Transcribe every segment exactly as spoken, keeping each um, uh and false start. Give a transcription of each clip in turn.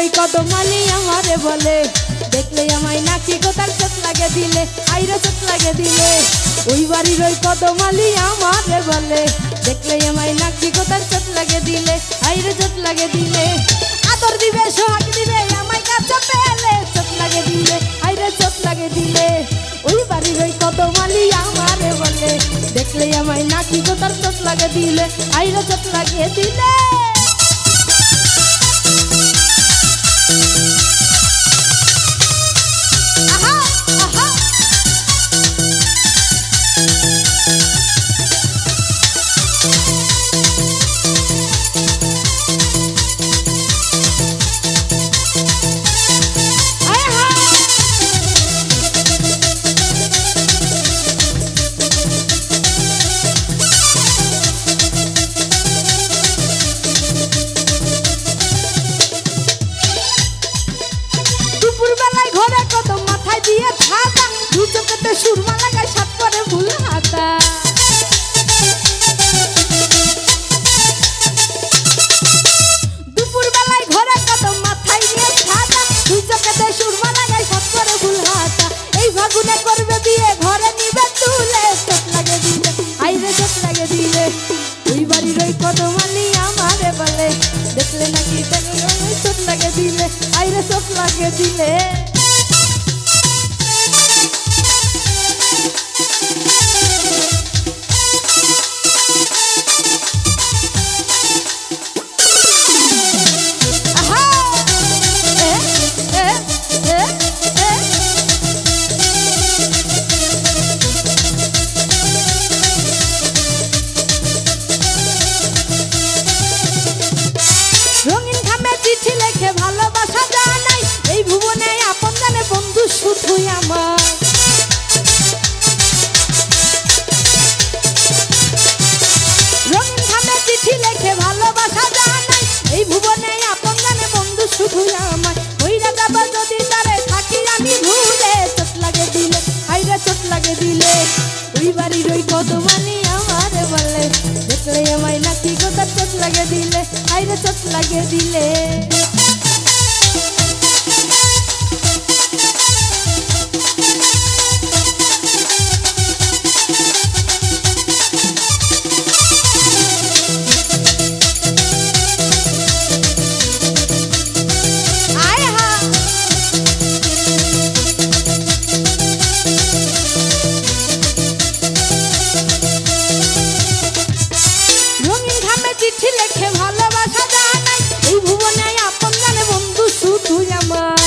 ওই কদমালি আমারে বলে দেখলে আমায় নাকি গোতার চোট লাগে দিলে আইরে চোট লাগে দিলে ওই বাড়ির ওই কদমালি আমারে বলে দেখলে আমায় নাকি গোতার চোট লাগে দিলে আইরে চোট লাগে দিলে আদর দিবে সোহাগ দিবে আমায় কাছে পেলে চোট লাগে দিলে আইরে চোট লাগে দিলে ওই বাড়ির ওই কদমালি আমারে বলে দেখলে আমায় নাকি গোতার চোট লাগে দিলে আইরে চোট লাগে দিলে সুরমা লাগায় সাত করে ভুল হাতা দুপুর বেলায় ঘরে কদম মাথায় নিয়ে ছাতা দুই চোখেতে সুরমা লাগায় সাত করে ভুল হাতা এই ফাগুনে করবে বিয়ে ঘরে নিবে তুলে চোট লাগে দিলে আইরে চোট লাগে দিলে ওই বাড়ির ওই কদমালি আমারে বলে দেখলে নাকি চোট লাগে দিলে আইরে চোট লাগে দিলে রঙিন খামে চিঠি লেখে ভালোবাসা জানাই এই ভুবনে আপন জানে বন্ধু শুধুই আমার রঙিন খামে চিঠি লেখে ভালোবাসা জানাই এই ভুবনে আপন জানে বন্ধু শুধুই আমার ওইরা যাবা যদি তারে থাকি আমি ভুলে চোট লাগে দিলে আইরা চোট লাগে দিলে ওই বাড়ির ওই কদমালি আমারে বলে দেখলে আমায় নাকি গোতার চোট লাগে দিলে আইরে চোট লাগে দিলে চিঠি লেখে ভালোবাসা জানাই এই ভুবনে আপন জানে বন্ধু শুধুই আমার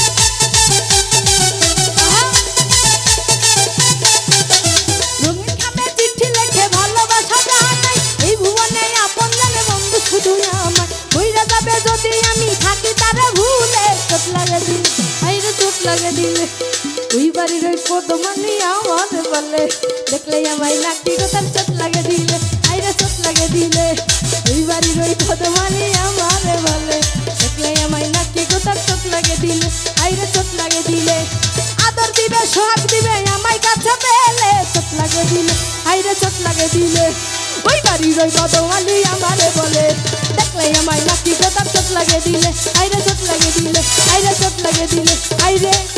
রঙিন খামে চিঠি লেখে ভালোবাসা জানাই এই ভুবনে আপন জানে বন্ধু শুধুই আমার বইরা যাবে যদি আমি থাকি তারে ভুলে চোট লাগে দিলে আইরে চোট লাগে দিলে ওই বাড়ির ওই কদমালি আমারে বলে দেখলে আমায় নাকি গোতার চোট লাগে দিলে আইরে চোট লাগে দিলে ওই বাড়ির ওই কদমালি আমারে বলে দেখলে আমায় নাকি গোতার চোট লাগে দিলে আইরে চোট লাগে দিলে আদর দিবে সোহাগ দিবে আমায় কাছে পেলে চোট লাগে দিলে আইরে চোট লাগে দিলে ওই বাড়ির ওই কদমালি আমারে বলে দেখলে আমায় নাকি গোতার চোট লাগে দিলে আইরে চোট লাগে দিলে আইরে চোট লাগে দিলে আইরে